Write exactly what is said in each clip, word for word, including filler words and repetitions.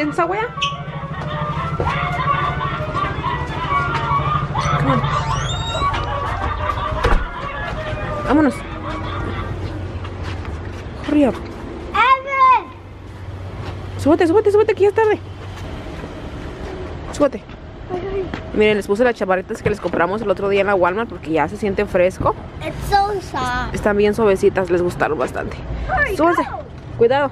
sientes agua ya? Come on. Vámonos. Hurry up. Evan. Súbete, súbete, súbete, que ya es tarde. Súbete. Miren, les puse las chamarritas que les compramos el otro día en la Walmart porque ya se siente fresco. It's so soft. Están bien suavecitas, les gustaron bastante. Súbanse. Cuidado.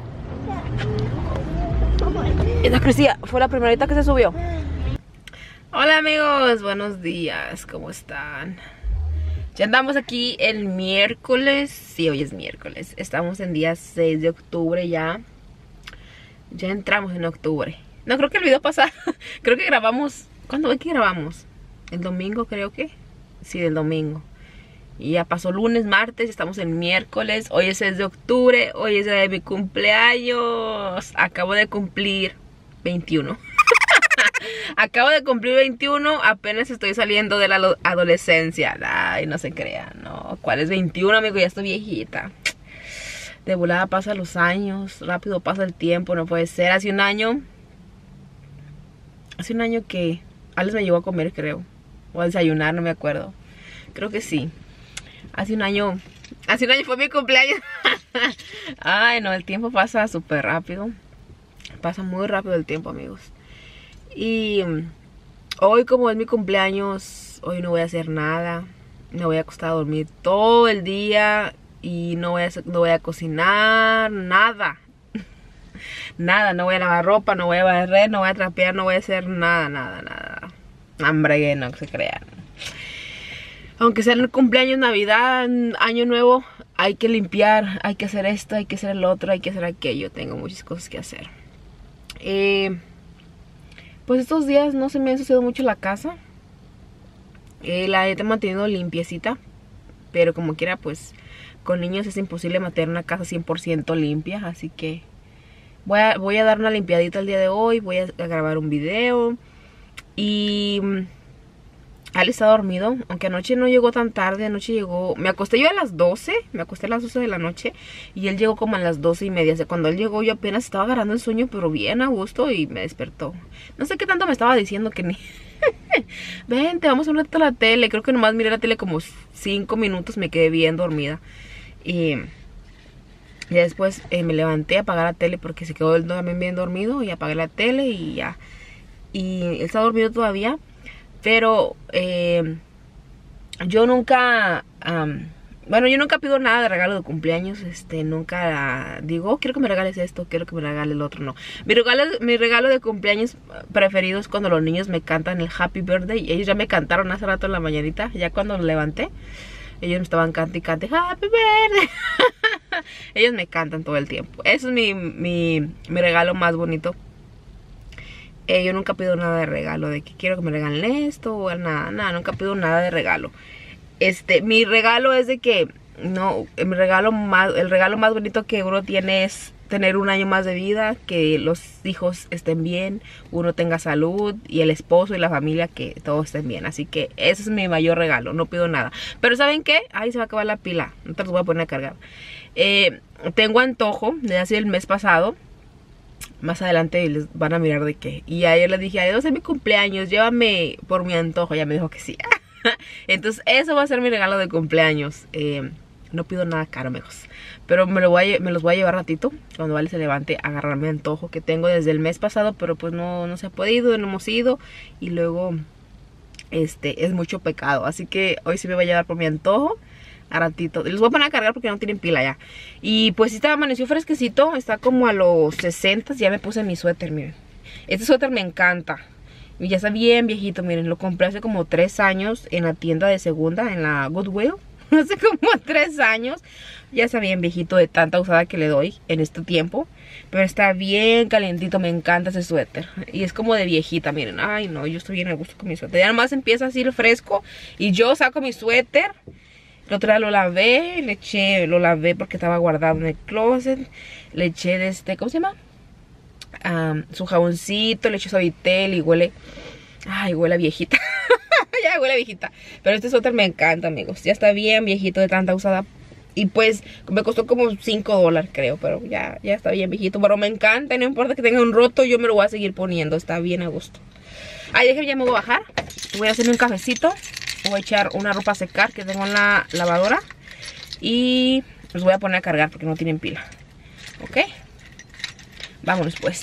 Esta Cristina fue la primerita que se subió. Hola amigos, buenos días, ¿cómo están? Ya andamos aquí el miércoles. Sí, hoy es miércoles. Estamos en día seis de octubre ya. Ya entramos en octubre. No, creo que el video pasado, creo que grabamos. ¿Cuándo fue que grabamos? El domingo creo que. Sí, el domingo. Y ya pasó lunes, martes, estamos en miércoles. Hoy es seis de octubre, hoy es el día de mi cumpleaños. Acabo de cumplir veintiuno. Acabo de cumplir veintiuno, apenas estoy saliendo de la adolescencia. Ay, no se crean, no. ¿Cuál es veintiuno, amigo? Ya estoy viejita. De volada pasan los años, rápido pasa el tiempo, no puede ser. Hace un año, hace un año que Alex me llevó a comer, creo. O a desayunar, no me acuerdo. Creo que sí. Hace un año, hace un año fue mi cumpleaños. Ay, no, el tiempo pasa súper rápido. Pasa muy rápido el tiempo, amigos. Y hoy, como es mi cumpleaños, hoy no voy a hacer nada. Me voy a acostar a dormir todo el día. Y no voy a, no voy a cocinar, nada. Nada, no voy a lavar ropa, no voy a barrer, no voy a trapear, no voy a hacer nada, nada, nada. Hambre, no se crean. Aunque sea el cumpleaños, Navidad, Año Nuevo, hay que limpiar, hay que hacer esto, hay que hacer el otro, hay que hacer aquello. Tengo muchas cosas que hacer. Eh... Pues estos días no se me ha ensuciado mucho la casa. Eh, la he mantenido limpiecita. Pero como quiera, pues con niños es imposible mantener una casa cien por ciento limpia. Así que voy a, voy a dar una limpiadita el día de hoy. Voy a, a grabar un video. Y Ale está dormido. Aunque anoche no llegó tan tarde. Anoche llegó... Me acosté yo a las doce. Me acosté a las doce de la noche. Y él llegó como a las doce y media. O sea, cuando él llegó yo apenas estaba agarrando el sueño. Pero bien a gusto. Y me despertó. No sé qué tanto me estaba diciendo que ni... Vente, vamos un rato a la tele. Creo que nomás miré la tele como cinco minutos. Me quedé bien dormida. Y... Y después eh, me levanté a apagar la tele. Porque se quedó él también bien dormido. Y apagué la tele y ya. Y él está dormido todavía. Pero eh, yo nunca, um, bueno, yo nunca pido nada de regalo de cumpleaños. Este, nunca digo, oh, quiero que me regales esto, quiero que me regales el otro, no. Mi regalo, mi regalo de cumpleaños preferido es cuando los niños me cantan el Happy Birthday. Y ellos ya me cantaron hace rato en la mañanita, ya cuando me levanté. Ellos me estaban cantando y cantando Happy Birthday. Ellos me cantan todo el tiempo. Eso es mi, mi, mi regalo más bonito. Eh, yo nunca pido nada de regalo, de que quiero que me regalen esto o nada, nada, nunca pido nada de regalo. Este, mi regalo es de que, no, mi regalo más, el regalo más bonito que uno tiene es tener un año más de vida, que los hijos estén bien, uno tenga salud y el esposo y la familia que todos estén bien. Así que ese es mi mayor regalo, no pido nada. Pero ¿saben qué? Ahí se va a acabar la pila, no te los voy a poner a cargar. Eh, tengo antojo de hace el mes pasado. Más adelante les van a mirar de qué. Y ayer le dije, adiós, es mi cumpleaños, llévame por mi antojo. Ya me dijo que sí. Entonces eso va a ser mi regalo de cumpleaños. eh, No pido nada caro, amigos. Pero me, lo voy a, me los voy a llevar ratito. Cuando Vale se levante a agarrar mi antojo que tengo desde el mes pasado. Pero pues no, no se ha podido, no hemos ido. Y luego este es mucho pecado. Así que hoy sí me voy a llevar por mi antojo. A ratito, los voy a poner a cargar porque no tienen pila ya. Y pues sí está, amaneció fresquecito. Está como a los sesenta. Ya me puse mi suéter, miren. Este suéter me encanta. Y ya está bien viejito, miren. Lo compré hace como tres años en la tienda de segunda, en la Goodwill. Hace como tres años. Ya está bien viejito de tanta usada que le doy en este tiempo. Pero está bien calientito, me encanta ese suéter. Y es como de viejita, miren. Ay no, yo estoy bien a gusto con mi suéter. Ya nomás empieza así el fresco y yo saco mi suéter. El otro día lo lavé, le eché, lo lavé porque estaba guardado en el closet. Le eché de este, ¿cómo se llama? Um, su jaboncito, le eché suavitel y huele, ay, huele a viejita. Ya huele a viejita. Pero este suéter me encanta, amigos. Ya está bien viejito de tanta usada. Y pues me costó como cinco dólares creo, pero ya, ya está bien viejito. Pero me encanta, no importa que tenga un roto, yo me lo voy a seguir poniendo, está bien a gusto. Ahí déjenme, ya me voy a bajar. Voy a hacerme un cafecito. Voy a echar una ropa a secar que tengo en la lavadora. Y los voy a poner a cargar porque no tienen pila. ¿Ok? Vámonos pues.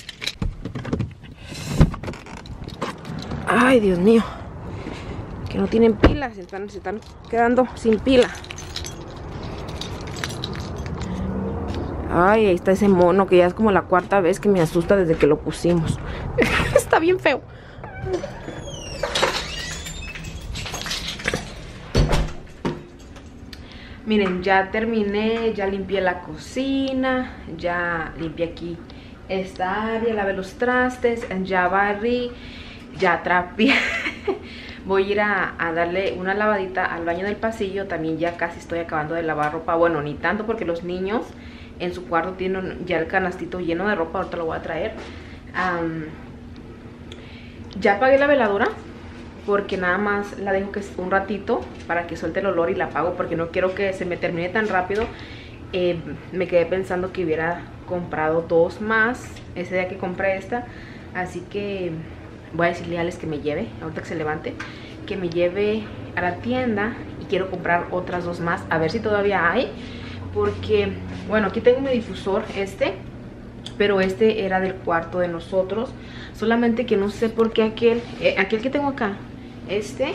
Ay, Dios mío. Que no tienen pilas, se están, se están quedando sin pila. Ay, ahí está ese mono que ya es como la cuarta vez que me asusta desde que lo pusimos. Está bien feo. Miren, ya terminé, ya limpié la cocina, ya limpié aquí esta área, lavé los trastes, ya barrí, ya trapeé. Voy a ir a, a darle una lavadita al baño del pasillo. También ya casi estoy acabando de lavar ropa. Bueno, ni tanto porque los niños en su cuarto tienen ya el canastito lleno de ropa. Ahorita lo voy a traer. um, Ya apagué la veladora porque nada más la dejo que un ratito para que suelte el olor y la apago porque no quiero que se me termine tan rápido. eh, Me quedé pensando que hubiera comprado dos más ese día que compré esta. Así que voy a decirle a Alex que me lleve, ahorita que se levante, que me lleve a la tienda. Y quiero comprar otras dos más, a ver si todavía hay. Porque, bueno, aquí tengo mi difusor este, pero este era del cuarto de nosotros. Solamente que no sé por qué aquel, eh, aquel que tengo acá, este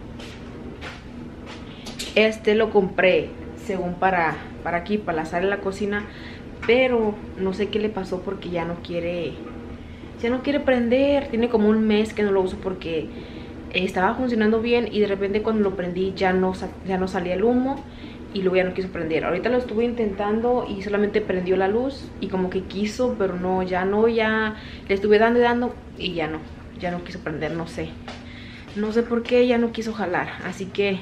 Este lo compré según para, para aquí, para la sala de la cocina. Pero no sé qué le pasó porque ya no quiere Ya no quiere prender. Tiene como un mes que no lo uso porque estaba funcionando bien y de repente cuando lo prendí ya no, ya no salía el humo y luego ya no quiso prender. Ahorita lo estuve intentando y solamente prendió la luz y como que quiso, pero no, ya no, ya le estuve dando y dando y ya no, ya no quiso prender, no sé. No sé por qué ya no quiso jalar, así que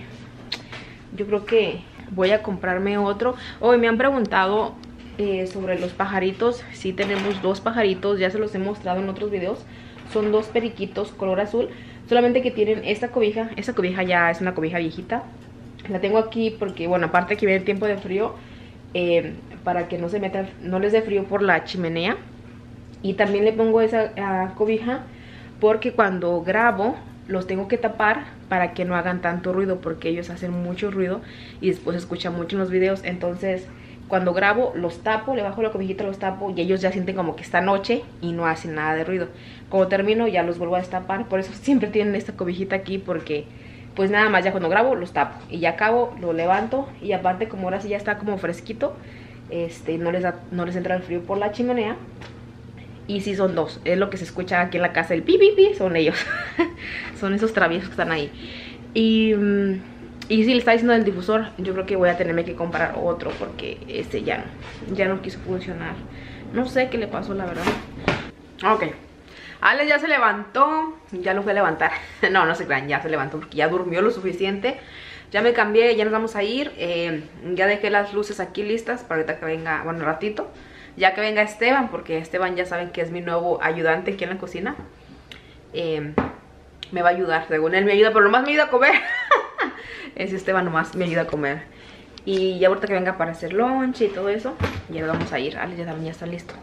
yo creo que voy a comprarme otro. Hoy me han preguntado Eh, sobre los pajaritos. Sí, tenemos dos pajaritos, ya se los he mostrado en otros videos. Son dos periquitos color azul, solamente que tienen esta cobija. Esta cobija ya es una cobija viejita. La tengo aquí porque, bueno, aparte que viene el tiempo de frío, eh, para que no se metan, no les dé frío por la chimenea. Y también le pongo esa uh, cobija porque cuando grabo los tengo que tapar para que no hagan tanto ruido, porque ellos hacen mucho ruido y después se escucha mucho en los videos. Entonces cuando grabo los tapo, le bajo la cobijita, los tapo y ellos ya sienten como que está noche y no hacen nada de ruido. Cuando termino ya los vuelvo a destapar, por eso siempre tienen esta cobijita aquí, porque pues nada más ya cuando grabo los tapo y ya acabo, lo levanto. Y aparte como ahora sí ya está como fresquito, este no les, da, no les entra el frío por la chimenea. Y sí, son dos, es lo que se escucha aquí en la casa, el pi pi pi, son ellos. Son esos traviesos que están ahí. Y... Um, Y si le está diciendo del difusor, yo creo que voy a tenerme que comprar otro porque este ya no, ya no quiso funcionar. No sé qué le pasó, la verdad. Ok, Alex ya se levantó, ya lo fue a levantar. No, no se crean, ya se levantó porque ya durmió lo suficiente. Ya me cambié, ya nos vamos a ir. eh, Ya dejé las luces aquí listas para ahorita que venga, bueno, un ratito. Ya que venga Esteban, porque Esteban ya saben que es mi nuevo ayudante aquí en la cocina. eh, Me va a ayudar, según él me ayuda, pero nomás me ayuda a comer. Ese Esteban nomás me ayuda a comer. Y ya ahorita que venga para hacer lunch y todo eso, ya nos vamos a ir. Alex ya también ya está listo.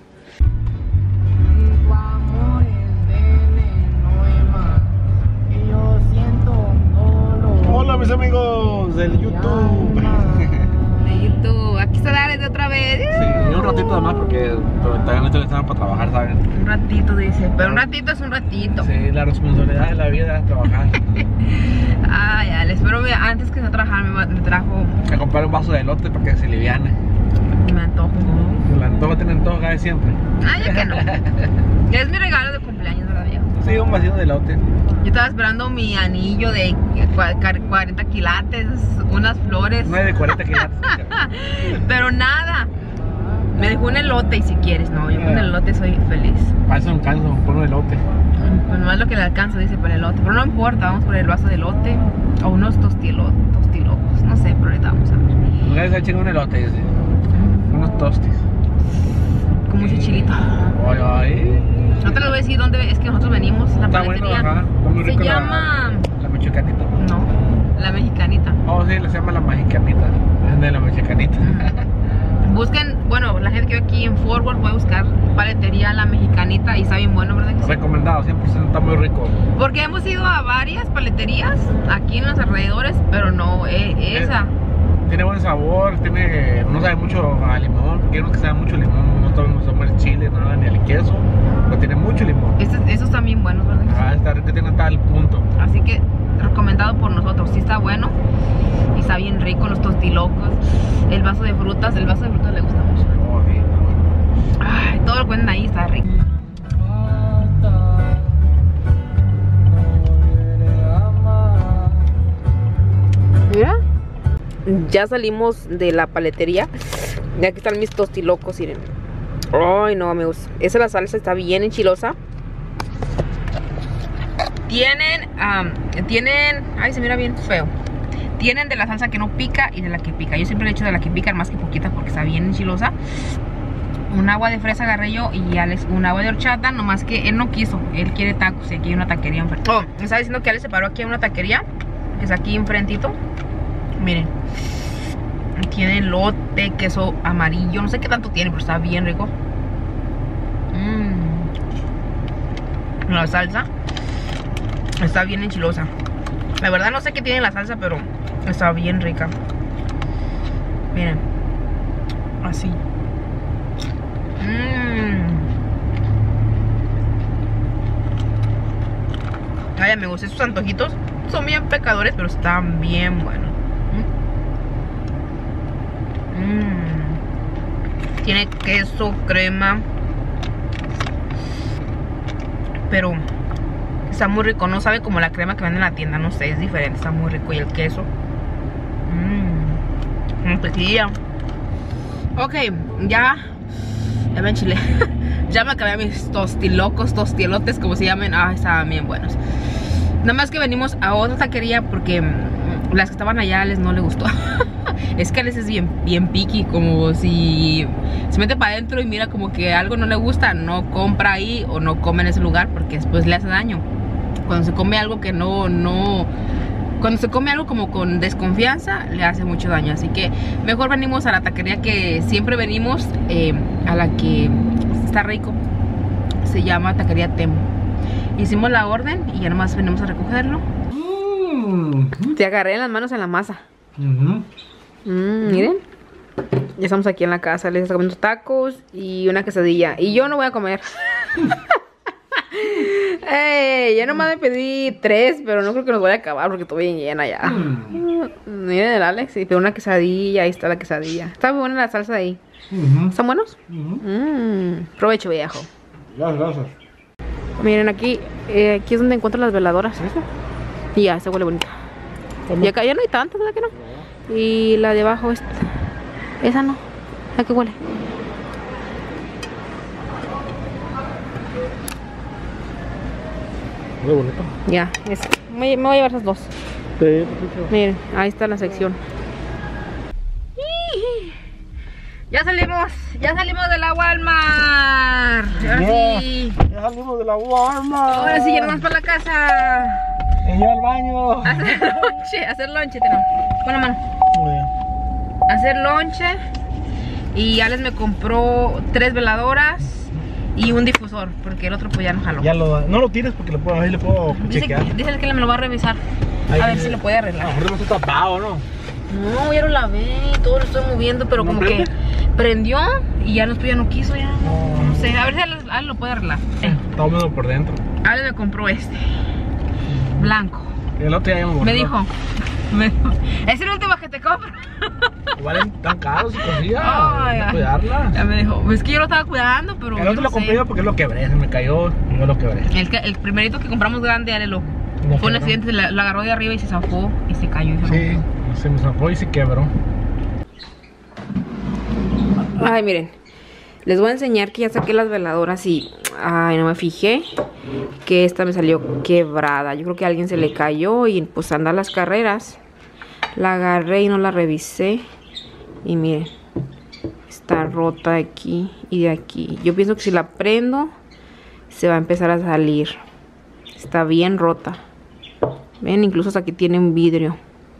Hola mis amigos del YouTube. De YouTube, aquí está Alex de otra vez. Sí, un ratito más porque todavía no estoy listo para trabajar, ¿saben? Un ratito dice, pero un ratito es un ratito. Sí, la responsabilidad de la vida es trabajar. Ay, Alex, pero mira, antes que no trabajar me, me trajo... A comprar un vaso de elote para que se liviane. Me antojo. El antojo tiene antojo de siempre. Ay, ya que no. Es mi regalo de cumpleaños, ¿verdad, viejo? Sí, un vasito de elote. Yo estaba esperando mi anillo de cuarenta quilates, unas flores. No es de cuarenta quilates. Pero nada. Me dejó un elote y si quieres, no, yo con el elote soy feliz. Para eso no canso, con un elote. Pues no es lo que le alcanza, dice, para el elote. Pero no importa, vamos por el vaso de elote o unos tostilos, tostilocos. No sé, pero ahorita vamos a ver. Una vez echen un elote, ¿sí? Unos tostis. Con mucho chilito. Ay, ay. No te lo voy a decir dónde es que nosotros venimos. La Está paletería bueno, ajá. Está muy rico. se llama... La, la michoacanita. No. La mexicanita. Oh, sí, le se llama la mexicanita. Es de la mexicanita. Busquen, bueno, la gente que vive aquí en Fort Worth puede buscar paletería La Mexicanita y está bien bueno, ¿verdad que sí? Recomendado, cien por ciento, está muy rico. Porque hemos ido a varias paleterías aquí en los alrededores, pero no, eh, esa. Tiene buen sabor, tiene, no sabe mucho a limón, porque hay unos que saben mucho limón, no sabemos tomar el chile, nada, ni el queso, pero tiene mucho limón. Estos, esos también buenos, ¿verdad? Ah, está rico, tiene tal punto. Así que recomendado por nosotros, sí está bueno y está bien rico, los tostilocos, el vaso de frutas, el vaso de frutas le gusta mucho. Oh, sí, está bueno. Ay, todo lo que venden ahí está rico. Mira, ya salimos de la paletería y aquí están mis tostilocos, miren. Ay, no, amigos, esa la salsa está bien enchilosa. Tienen, um, tienen, ay, se mira bien feo. Tienen de la salsa que no pica y de la que pica. Yo siempre le echo de la que pica, más que poquita, porque está bien enchilosa. Un agua de fresa agarré yo y Alex un agua de horchata, nomás que él no quiso. Él quiere tacos y aquí hay una taquería enfrente. Oh, me estaba diciendo que Alex se paró aquí a una taquería, que es aquí enfrentito. Miren, tiene elote, queso amarillo, no sé qué tanto tiene, pero está bien rico. Mmm. La salsa está bien enchilosa. La verdad no sé qué tiene la salsa, pero está bien rica. Miren, así. Mmm. Ay, amigos, estos antojitos son bien pecadores, pero están bien buenos. Mmm. Tiene queso, crema, pero está muy rico, no sabe como la crema que venden en la tienda, no sé, es diferente, está muy rico. Y el queso, mmm, mantequilla. Ok, ya, ya me enchilé. Ya me acabé mis tostilocos, tostielotes, como se llamen. Ah, estaban bien buenos. Nada más que venimos a otra taquería porque las que estaban allá a Les no le gustó. Es que a Les es bien, bien picky, como si se mete para adentro y mira como que algo no le gusta, no compra ahí o no come en ese lugar porque después le hace daño. Cuando se come algo que no, no, cuando se come algo como con desconfianza, le hace mucho daño. Así que mejor venimos a la taquería que siempre venimos, eh, a la que está rico. Se llama Taquería Temo. Hicimos la orden y ya nomás venimos a recogerlo. Mm. Te agarré en las manos en la masa. Uh-huh. mm, miren, ya estamos aquí en la casa. Les está comiendo tacos y una quesadilla. Y yo no voy a comer. Hey, ya nomás me pedí tres, pero no creo que nos vaya a acabar porque estoy bien llena ya. Mm. Miren el Alex, y pero una quesadilla, ahí está la quesadilla. Está muy buena la salsa ahí. Uh-huh. ¿Están buenos? Uh-huh. mm, provecho, viejo. Gracias, gracias. Miren aquí, eh, aquí es donde encuentro las veladoras. ¿Eso? Y ya, se huele bonita. Y acá ya no hay tantas, ¿verdad que no? No. Y la de abajo, esta, esa no. ¿A qué huele? Muy bonito. Ya, es, me, me voy a llevar esas dos. Sí, miren, ahí está la sección. Ya salimos, ya salimos de la Walmart. Ahora yeah, sí. Ya salimos de la Walmart. Ahora sí, ya nos vamos para la casa. Y yo al baño. Hacer lonche, hacer lonche, tenemos. Pon la mano. Muy bien. Hacer lonche. Y Alex me compró tres veladoras y un difusor, porque el otro pues ya no jaló. Ya lo, no lo tires porque le puedo, ahí le puedo dice chequear. Que, dice que me lo va a revisar. Ahí, a ver si lo puede arreglar. A lo mejor no está tapado, ¿no? No, ya lo lavé y todo lo estoy moviendo, pero ¿No como prende? Que prendió y ya después ya no quiso ya. No, no sé, a ver si Alex, Alex lo puede arreglar. Eh. Está húmedo por dentro. Alex me compró este, blanco. El otro ya me, me dijo, me dijo, es el último que te compro. Valen tan caros y cosillas. Hay que cuidarla. Ya me dijo, es que yo lo estaba cuidando, pero el otro no lo compré yo porque lo quebré, se me cayó y yo lo quebré. El, el primerito que compramos grande, Alex lo no fue un accidente, lo, lo agarró de arriba y se zafó y se cayó. Y se sí, rompió. Se me zafó y se quebró. Ay, miren, les voy a enseñar que ya saqué las veladoras y ay, no me fijé que esta me salió quebrada. Yo creo que a alguien se le cayó y pues anda a las carreras. La agarré y no la revisé. Y miren, está rota de aquí y de aquí. Yo pienso que si la prendo se va a empezar a salir. Está bien rota. Ven, incluso hasta aquí tiene un vidrio.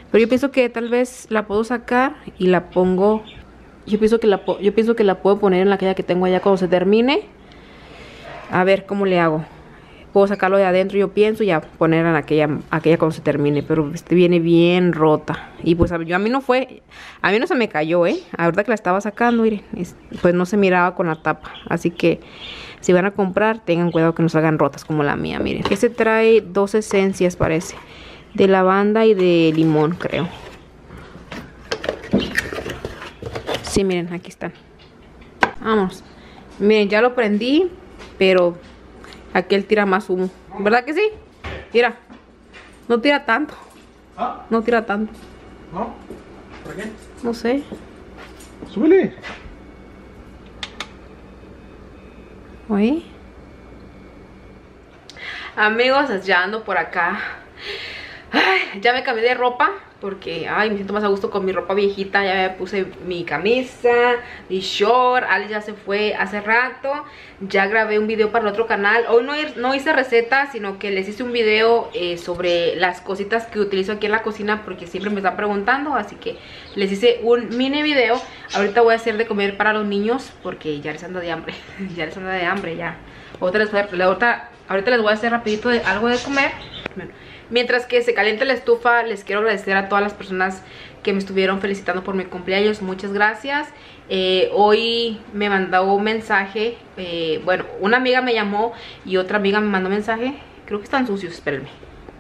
Pero yo pienso que tal vez la puedo sacar y la pongo. Yo pienso que la, yo pienso que la puedo poner en la aquella que tengo allá cuando se termine. A ver cómo le hago. Puedo sacarlo de adentro, yo pienso, y ya poner en aquella, aquella cuando se termine. Pero este viene bien rota. Y pues yo, a mí no fue, a mí no se me cayó, ¿eh? Ahorita que la estaba sacando, miren, es, pues no se miraba con la tapa. Así que si van a comprar, tengan cuidado que no salgan rotas como la mía, miren. Este trae dos esencias, parece. De lavanda y de limón, creo. Sí, miren, aquí están. Vamos. Miren, ya lo prendí, pero aquel tira más humo. ¿Verdad que sí? Mira, no tira tanto. ¿Ah? No tira tanto. ¿No? ¿Por qué? No sé. Súbele. Oye. Amigos, ya ando por acá. Ay, ya me cambié de ropa porque ay, me siento más a gusto con mi ropa viejita. Ya me puse mi camisa, mi short. Alex ya se fue hace rato. Ya grabé un video para el otro canal. Hoy no, no hice receta, sino que les hice un video eh, sobre las cositas que utilizo aquí en la cocina, porque siempre me están preguntando. Así que les hice un mini video. Ahorita voy a hacer de comer para los niños porque ya les anda de hambre. Ya les anda de hambre, ya. Otra les voy a, ahorita, ahorita les voy a hacer rapidito de, algo de comer. Bueno, mientras que se caliente la estufa, les quiero agradecer a todas las personas que me estuvieron felicitando por mi cumpleaños. Muchas gracias. Eh, hoy me mandó un mensaje. Eh, bueno, una amiga me llamó y otra amiga me mandó mensaje. Creo que están sucios, espérenme.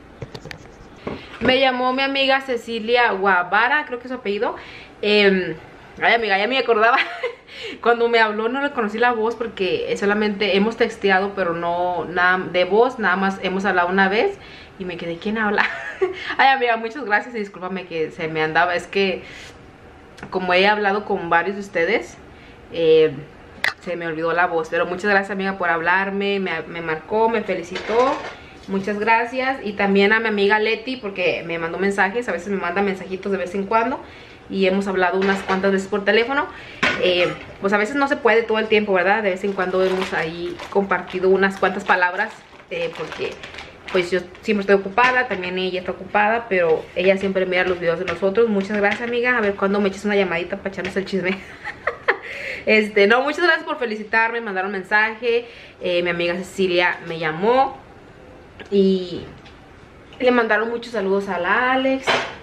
Me llamó mi amiga Cecilia Guavara, creo que es su apellido. Eh, ay, amiga, ya me acordaba. Cuando me habló no reconocí la voz porque solamente hemos texteado, pero no nada de voz, nada más hemos hablado una vez. Y me quedé, ¿quién habla? Ay, amiga, muchas gracias y discúlpame que se me andaba. Es que como he hablado con varios de ustedes, eh, se me olvidó la voz. Pero muchas gracias, amiga, por hablarme. Me, me marcó, me felicitó. Muchas gracias. Y también a mi amiga Leti, porque me mandó mensajes. A veces me manda mensajitos de vez en cuando. Y hemos hablado unas cuantas veces por teléfono. eh, Pues a veces no se puede todo el tiempo, ¿verdad? De vez en cuando hemos ahí compartido unas cuantas palabras, eh, porque pues yo siempre estoy ocupada, también ella está ocupada, pero ella siempre mira los videos de nosotros. Muchas gracias, amiga. A ver cuándo me eches una llamadita para echarnos el chisme. Este, no, muchas gracias por felicitarme, mandaron mensaje. eh, Mi amiga Cecilia me llamó y le mandaron muchos saludos a la Alex.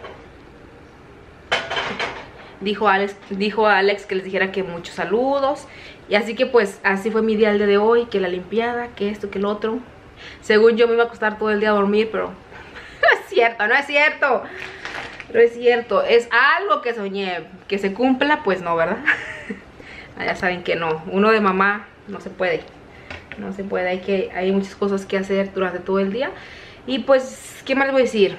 Dijo Alex, dijo a Alex que les dijera que muchos saludos. Y así que pues así fue mi día el día de hoy. Que la limpiada, que esto, que el otro. Según yo me iba a acostar todo el día a dormir, pero no es cierto, no es cierto. No es cierto, es algo que soñé. Que se cumpla, pues no, ¿verdad? Ya saben que no, uno de mamá no se puede. No se puede, hay, que, hay muchas cosas que hacer durante todo el día. Y pues, ¿qué más les voy a decir?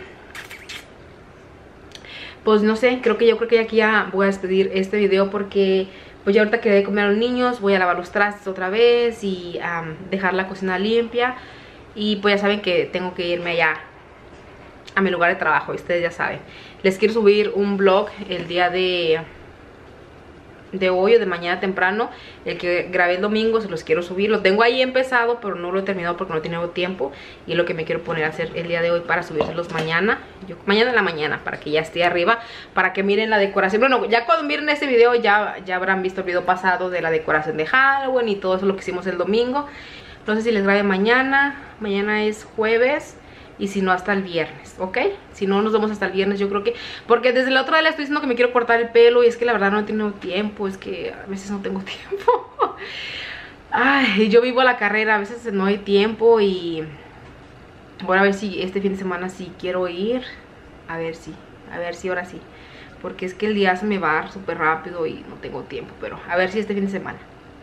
Pues no sé, creo que yo creo que aquí ya voy a despedir este video porque pues ya ahorita que de comer a los niños, voy a lavar los trastes otra vez y um, dejar la cocina limpia. Y pues ya saben que tengo que irme allá a mi lugar de trabajo, ustedes ya saben. Les quiero subir un vlog el día de, de hoy o de mañana temprano. El que grabé el domingo se los quiero subir. Lo tengo ahí empezado, pero no lo he terminado porque no he tenido tiempo. Y es lo que me quiero poner a hacer el día de hoy para subírselos mañana. Yo, mañana en la mañana, para que ya esté arriba, para que miren la decoración. Bueno, ya cuando miren este video ya, ya habrán visto el video pasado de la decoración de Halloween y todo eso lo que hicimos el domingo. No sé si les grabe mañana. Mañana es jueves. Y si no, hasta el viernes, ¿ok? Si no, nos vemos hasta el viernes, yo creo que... Porque desde la otra vez le estoy diciendo que me quiero cortar el pelo. Y es que la verdad no he tenido tiempo. Es que a veces no tengo tiempo. Ay, yo vivo a la carrera. A veces no hay tiempo. Y... Bueno, a ver si este fin de semana sí quiero ir. A ver si, a ver si ahora sí. Porque es que el día se me va súper rápido y no tengo tiempo. Pero a ver si este fin de semana.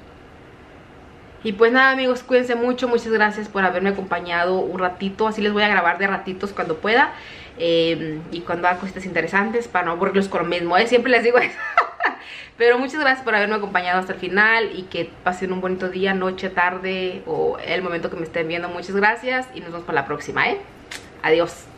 Y pues nada, amigos, cuídense mucho. Muchas gracias por haberme acompañado un ratito. Así les voy a grabar de ratitos cuando pueda. eh, Y cuando haga cositas interesantes, para no aburrirlos con lo mismo, ¿eh? Siempre les digo eso. Pero muchas gracias por haberme acompañado hasta el final. Y que pasen un bonito día, noche, tarde o el momento que me estén viendo. Muchas gracias y nos vemos para la próxima, ¿eh? Adiós.